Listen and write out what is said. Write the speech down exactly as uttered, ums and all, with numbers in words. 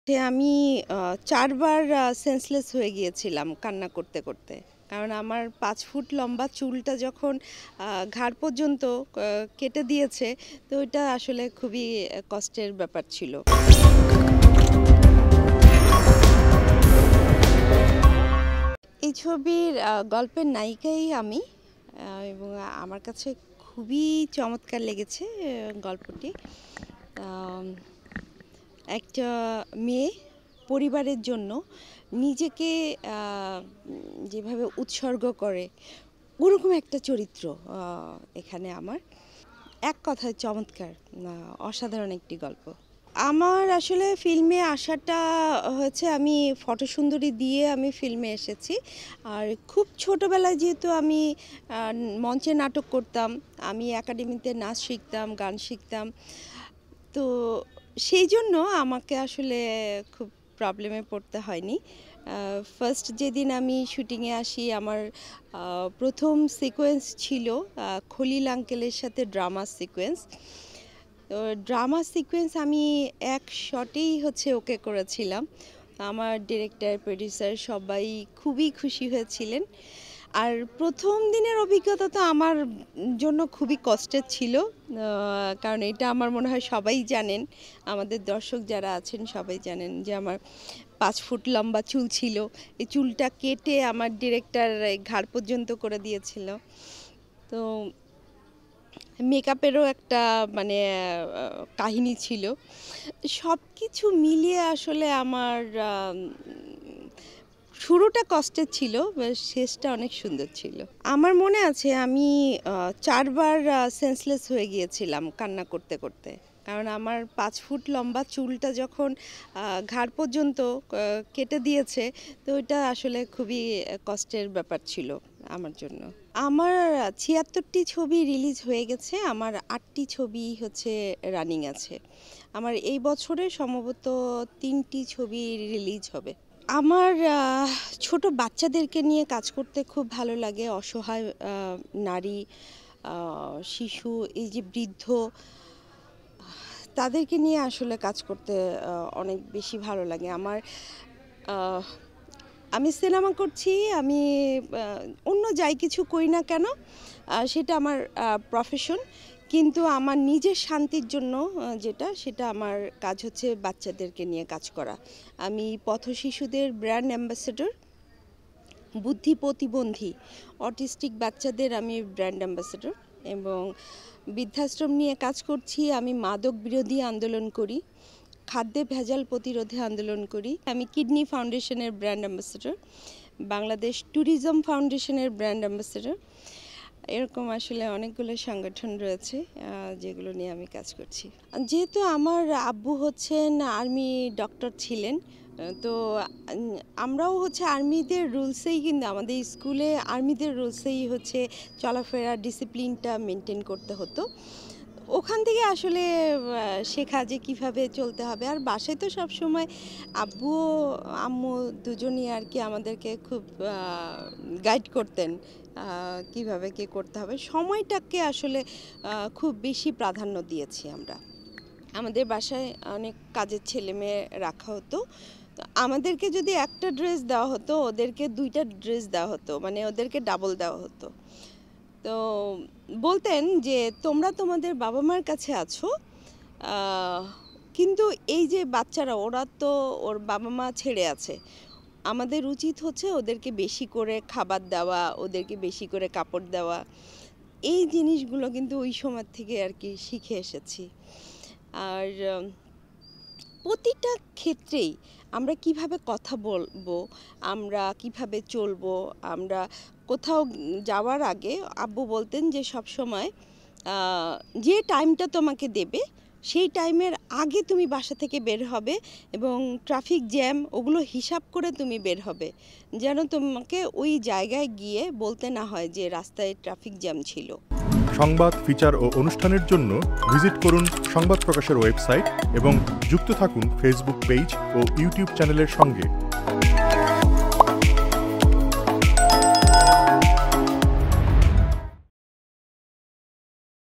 যে আমি আ চার বার আ সেন্সলেস হয়ে গিয়েছিলাম কান্না করতে, করতে। কারণ আমার পাঁচ ফুট লম্বা চুলটা যখন আ ঘাড় পর্যন্ত ক কেটে দিয়েছে, তো ওইটা আসলে খুবই আ কষ্টের ব্যাপার ছিল। এই ছবির আ গল্পের নায়িকাই আমি আ এবং আমার কাছে খুবই চমৎকার লেগেছে আ গল্পটি। আম একটা মেয়ে পরিবারের জন্য নিজেকে আ যেভাবে উৎসর্গ করে, ওরকম একটা চরিত্র আ এখানে আমার। এক কথায় চমৎকার, আ অসাধারণ একটি গল্প। আমার আসলে ফিল্মে আসাটা হয়েছে আমি ফটোসুন্দরী দিয়ে আমি ফিল্মে এসেছি। আর খুব ছোটোবেলায় যেহেতু আমি আ মঞ্চে নাটক করতাম, আমি একাডেমিতে নাচ শিখতাম, গান শিখতাম। তো সেইজন্য আমাকে আসলে খুব প্রবলেমে পড়তে হয়নি। আ ফার্স্ট যেদিন আমি শুটিংয়ে আসি আমার আ প্রথম সিকোয়েন্স ছিল আ খলিল আঙ্কেলের সাথে ড্রামা সিকোয়েন্স। তো ড্রামা সিকোয়েন্স আমি এক শটেই হচ্ছে ওকে করেছিলাম। আমার ডিরেক্টর, প্রোডিউসার সবাই খুবই খুশি হয়েছিলেন। আর প্রথম দিনের অভিজ্ঞতা তো আমার জন্য খুবই কষ্টের ছিল। আ কারণ এটা আমার মনে হয় সবাই জানেন, আমাদের দর্শক যারা আছেন সবাই জানেন যে আমার পাঁচ ফুট লম্বা চুল ছিল। এই চুলটা কেটে আমার ডিরেক্টর ঘাড় পর্যন্ত করে দিয়েছিল। তো মেকআপেরও একটা মানে আ কাহিনী ছিল। সবকিছু মিলিয়ে আসলে আমার আ শুরুটা কষ্টের ছিল, শেষটা অনেক সুন্দর ছিল। আমার মনে আছে আমি আ চার বার আ সেন্সলেস হয়ে গিয়েছিলাম কান্না করতে, করতে। কারণ আমার পাঁচ ফুট লম্বা চুলটা যখন আ ঘাড় পর্যন্ত ক কেটে দিয়েছে, তো ওইটা আসলে খুবই কষ্টের ব্যাপার ছিল আমার জন্য। আমার ছিয়াত্তর টি ছবি রিলিজ হয়ে গেছে, আমার আট টি ছবি হচ্ছে রানিং আছে। আমার এই বছরে সম্ভবত তিন টি ছবি রিলিজ হবে। আমার আ ছোট বাচ্চাদেরকে নিয়ে কাজ করতে খুব ভালো লাগে। অসহায় আ নারী, আ শিশু, এই যে বৃদ্ধ, তাদেরকে নিয়ে আসলে কাজ করতে আ অনেক বেশি ভালো লাগে। আমার আ আমি সিনেমা করছি, আমি আ অন্য যাই কিছু করি না কেন, আ সেটা আমার আ প্রফেশন। কিন্তু আমার নিজের শান্তির জন্য আ যেটা, সেটা আমার কাজ হচ্ছে বাচ্চাদেরকে নিয়ে কাজ করা। আমি পথশিশুদের ব্র্যান্ড অ্যাম্বাসেডর, বুদ্ধি প্রতিবন্ধী, অটিস্টিক বাচ্চাদের আমি ব্র্যান্ড অ্যাম্বাসেডর এবং বৃদ্ধাশ্রম নিয়ে কাজ করছি। আমি মাদক বিরোধী আন্দোলন করি, খাদ্যে ভেজাল প্রতিরোধে আন্দোলন করি। আমি কিডনি ফাউন্ডেশনের ব্র্যান্ড অ্যাম্বাসেডর, বাংলাদেশ ট্যুরিজম ফাউন্ডেশনের ব্র্যান্ড অ্যাম্বাসেডর। এরকম আসলে অনেকগুলো সংগঠন রয়েছে আ যেগুলো নিয়ে আমি কাজ করছি। যেহেতু আমার আব্বু হচ্ছেন আর্মি ডক্টর ছিলেন, তো আমরাও হচ্ছে আর্মিদের রুলসেই, কিন্তু আমাদের স্কুলে আর্মিদের রুলসেই হচ্ছে চলাফেরা ডিসিপ্লিনটা মেনটেন করতে হতো। ওখান থেকে আসলে আ শেখা যে কীভাবে চলতে হবে। আর বাসায় তো সবসময় আব্বু আম্মু দুজনই আর কি আমাদেরকে খুব আ গাইড করতেন আ কীভাবে কী করতে হবে। সময়টাকে আসলে আ খুব বেশি প্রাধান্য দিয়েছি আমরা। আমাদের বাসায় অনেক কাজের ছেলেমেয়ে রাখা হতো। তো আমাদেরকে যদি একটা ড্রেস দেওয়া হতো, ওদেরকে দুইটা ড্রেস দেওয়া হতো, মানে ওদেরকে ডাবল দেওয়া হতো। তো বলতেন যে তোমরা তোমাদের বাবা মার কাছে আছো, আ কিন্তু এই যে বাচ্চারা, ওরা তো ওর বাবা মা ছেড়ে আছে। আমাদের উচিত হচ্ছে ওদেরকে বেশি করে খাবার দেওয়া, ওদেরকে বেশি করে কাপড় দেওয়া। এই জিনিসগুলো কিন্তু ওই সময় থেকে আর কি শিখে এসেছি। আর প্রতিটা ক্ষেত্রেই আমরা কিভাবে কথা বলবো, আমরা কিভাবে চলবো, আমরা কোথাও যাওয়ার আগে আব্বু বলতেন যে সবসময় আ যে টাইমটা তোমাকে দেবে, সেই টাইমের আগে তুমি বাসা থেকে বের হবে এবং ট্রাফিক জ্যাম ওগুলো হিসাব করে তুমি বের হবে। যেন তোমাকে ওই জায়গায় গিয়ে বলতে না হয় যে রাস্তায় ট্রাফিক জ্যাম ছিল। সংবাদ, ফিচার ও অনুষ্ঠানের জন্য ভিজিট করুন সংবাদ প্রকাশের ওয়েবসাইট এবং যুক্ত থাকুন ফেসবুক পেজ ও ইউটিউব চ্যানেলের সঙ্গে।